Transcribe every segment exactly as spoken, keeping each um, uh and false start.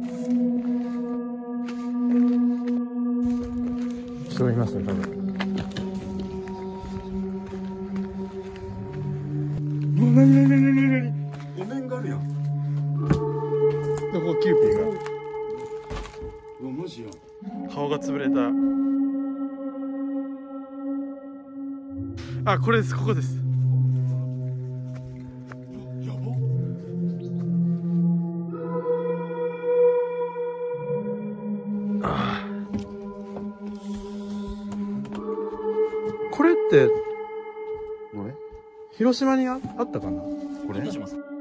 人がいますね、多分。うわ、なになになになになに。お面があるやん。で、ここキューピーが。うわ、マジや。顔が潰れた。あ、これです、ここです。やば。ああ。これって、これ広島にあったかなこれ。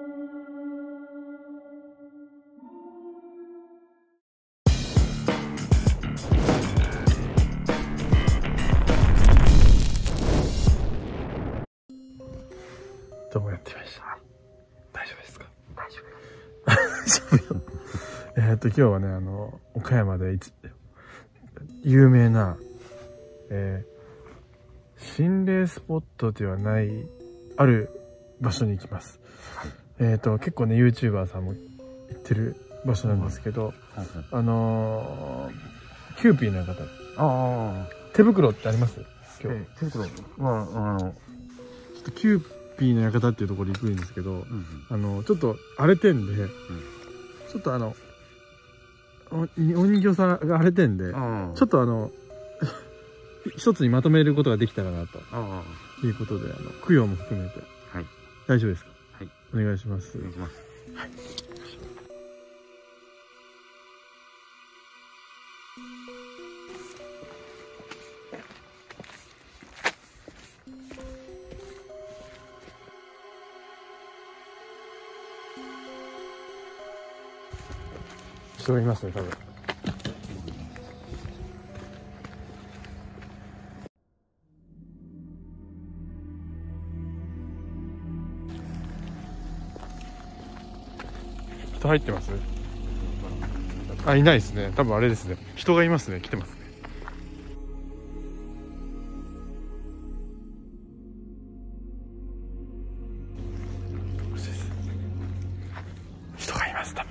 どうやってました。大丈夫ですか。大丈夫。大丈夫よ。えっと今日はね、あの岡山でいつ有名な、えー、心霊スポットではないある場所に行きます。はい、えっと結構ね YouTuber さんも行ってる場所なんですけど、はいはい、あのー、キューピーの方。ああ。手袋ってあります？今日。手袋。まああのちょっとキューピーの館っていうところに行くんですけど、うんうん、あのちょっと荒れてんで、うん、ちょっとあのお人形さんが荒れてんで、ちょっとあの一つにまとめることができたらなということで、あの供養も含めて、はい、大丈夫ですか。はい、お願いします。お願いします。はい。人がいますね、多分。人入ってます？あ、いないですね。多分あれですね。人がいますね。来てますね。人がいます、多分。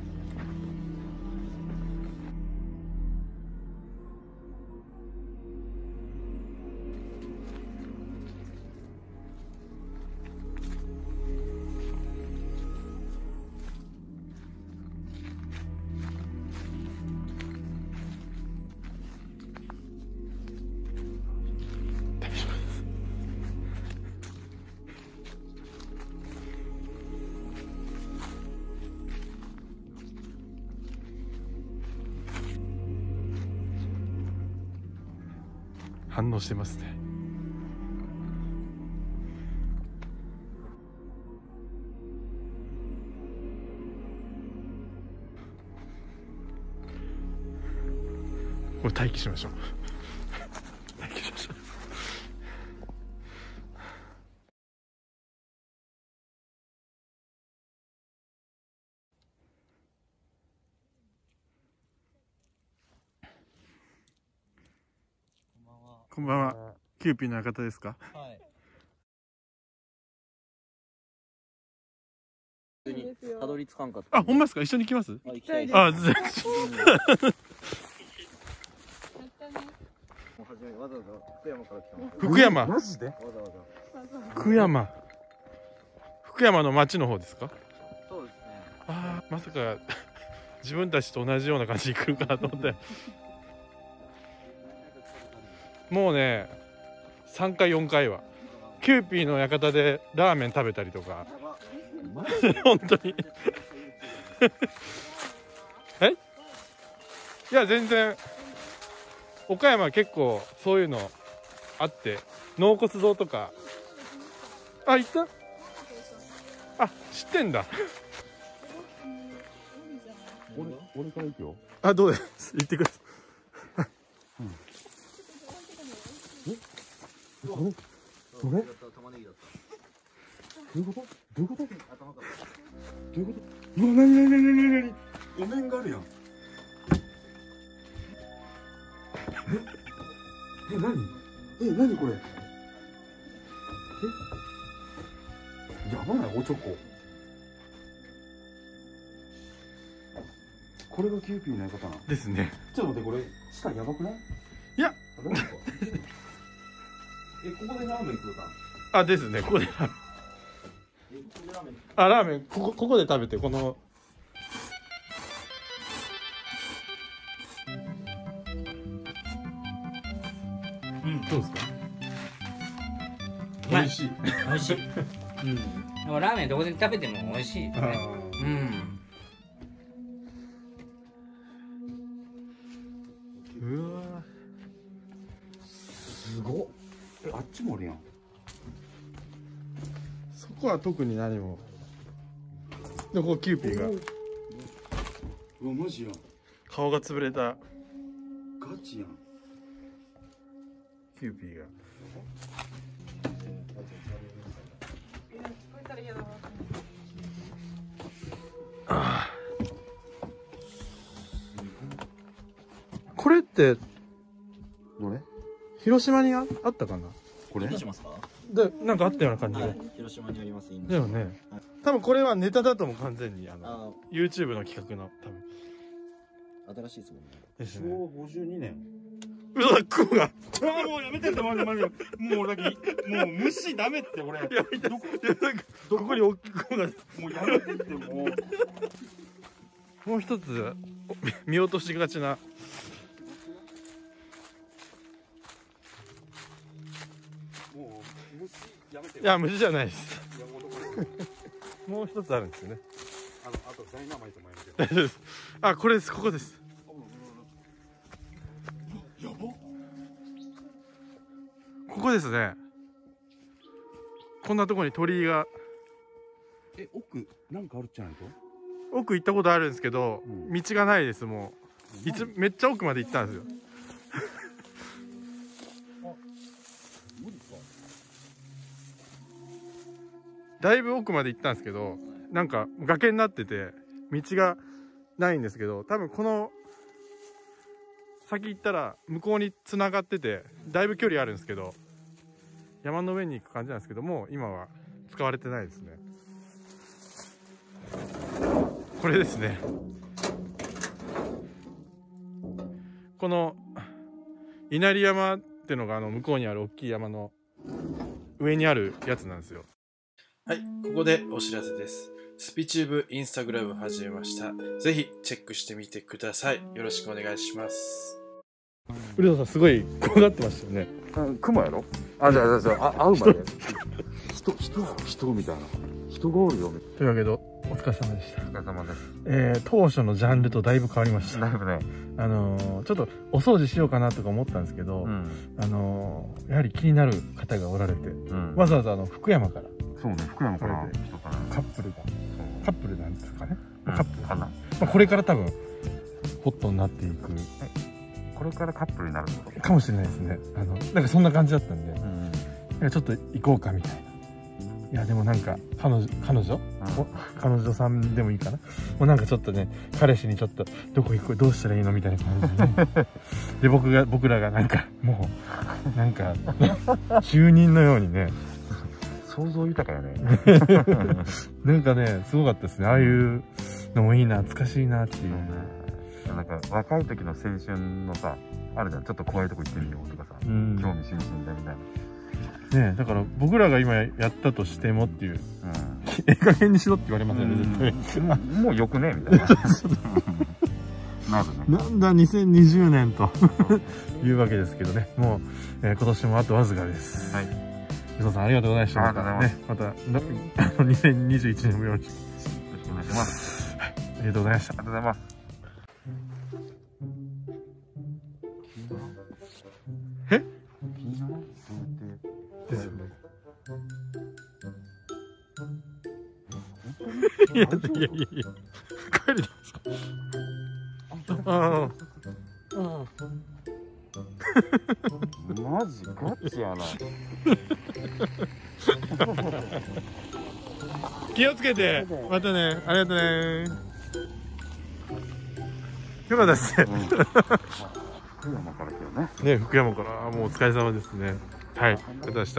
反応してますね。これ待機しましょう。待機しましょう。こんばんは。キューピーの館ですか。はい。たどり着かんかった。あ、ほんまですか。一緒に行きます。あ、行きたいです。あ、全然。福山。マジで。福山。福山の町の方ですか。そうですね。ああ、まさか自分たちと同じような感じに来るかなと思って。もうね、さんかいよんかいはキューピーの館でラーメン食べたりとか。本当に。え？いや全然。岡山結構そういうのあって、納骨堂とか。あ、行った？あ、知ってんだ。俺、俺から行くよ。あ、どうです。行ってください。うん。え？これ？どれ？どういうこと？どういうこと？どういうこと？うわ、なになになになになに？お面があるやん。え？え、なに？え、なにこれ？え？やばない？おちょこ。 これがキューピーのやり方なのですね。 ちょっと待って、これ下やばくない？ いや大丈夫かえ、ここでラーメン食うか？ あ、ですね。ここでラーメン。あ、ラーメン、ここ、ここで食べて、この。うん、どうですか。美味しい。 美味しい。うん。でもラーメンどこで食べても美味しいですね。うん。 うわ。 すごっ。え、あっちもあるやん。 そこは特に何も。で、ここキューピーが。 うわ、マジやん。 顔が潰れた。 ガチやん。 キューピーが。ああ。これって。 どれ？ 広島にあったかな。 これ？ どうしますか？ で、なんかあったような感じで。 はい、広島にあります。 だよね。はい、多分これはネタだとも完全にあのあ YouTube の企画の多分。新しいですもんね。 ですね。 昭和ごじゅうにねん。 うわ、雲が。 ああ、もうやめてって、マジマジ。もうだけ、もう虫ダメって俺。いや、どこ、いや、なんか、 どこに大きい雲が。もうやめてってもう。 もう一つ見落としがちな。 もう虫やめて。 いや、虫じゃないです。もう一つあるんですよね。 あの、あとダイナマイトもやめて。 大丈夫です。あ、これです。ここです。 やば。 ここですね。こんなところに鳥居が。 え、奥なんかあるっちゃないと？ 奥行ったことあるんですけど、うん、道がないです。もういつめっちゃ奥まで行ったんですよ。だいぶ奥まで行ったんですけど、なんか崖になってて道がないんですけど、多分この先行ったら向こうに繋がっててだいぶ距離あるんですけど、山の上に行く感じなんですけども、今は使われてないですね。これですね。この稲荷山っていうのがあの向こうにある大きい山の上にあるやつなんですよ。はい、ここでお知らせです。スピチューブインスタグラム始めました。ぜひチェックしてみてください。よろしくお願いします。ウルドさんすごい怖がってましたよね。 雲やろ？あ、じゃあじゃあ会うまで人人やろ人みたいな人がおるよ。 というわけでお疲れ様でした。 お疲れ様です。 えー、当初のジャンルとだいぶ変わりました。 だいぶね。 あのー、ちょっとお掃除しようかなとか思ったんですけど、うん、あのー、やはり気になる方がおられて、うん、わざわざあの福山から。 そうね、福山から人からカップルがカップルなんですかね。うん、カップルかな。まあこれから多分ホットになっていく。 これからカップルになるのかもしれないですね。あのなんかそんな感じだったんで、うん、ちょっと行こうかみたいな。いやでもなんか彼女彼女、うん、彼女さんでもいいかな。もうなんかちょっとね、彼氏にちょっとどこ行くどうしたらいいのみたいな感じで、ね、で僕が僕らがなんかもうなんか住人のようにね。 想像豊かやね。 なんかね、すごかったですね。ああいうのもいいな、懐かしいなっていう、ね。 うん、なんか若い時の青春のさ、あるじゃん。ちょっと怖いとこ行ってみようとかさ、うん、興味津々だみたいな。ね、だから僕らが今やったとしてもっていう、うん、ええ加減にしろって言われますよね、絶対。 もうよくねみたいな。なるね。 なんだにせんにじゅうねんというわけですけどね。もう、えー、今年もあとわずかです。はい。伊藤さんありがとうございました。またね、またにせんにじゅういちねんもよろしくお願いします。 はい、ありがとうございました。 ありがとうございます。 え？ 気にならない？ ですよね。いやいやいやいや、帰りですか。ああ。ああ。 マジガチやな。 気をつけて、またね、ありがとうね。よかったですね。 福山から来たね。 ね、福山から、もうお疲れ様ですね。はい、ありがとうございました。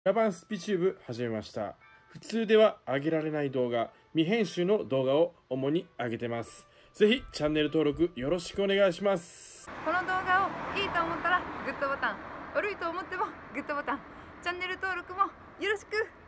ラバンスピチューブ始めました。普通では上げられない動画、未編集の動画を主に上げてます。ぜひチャンネル登録よろしくお願いします。 この動画をいいと思ったらグッドボタン、悪いと思ってもグッドボタン、チャンネル登録もよろしく。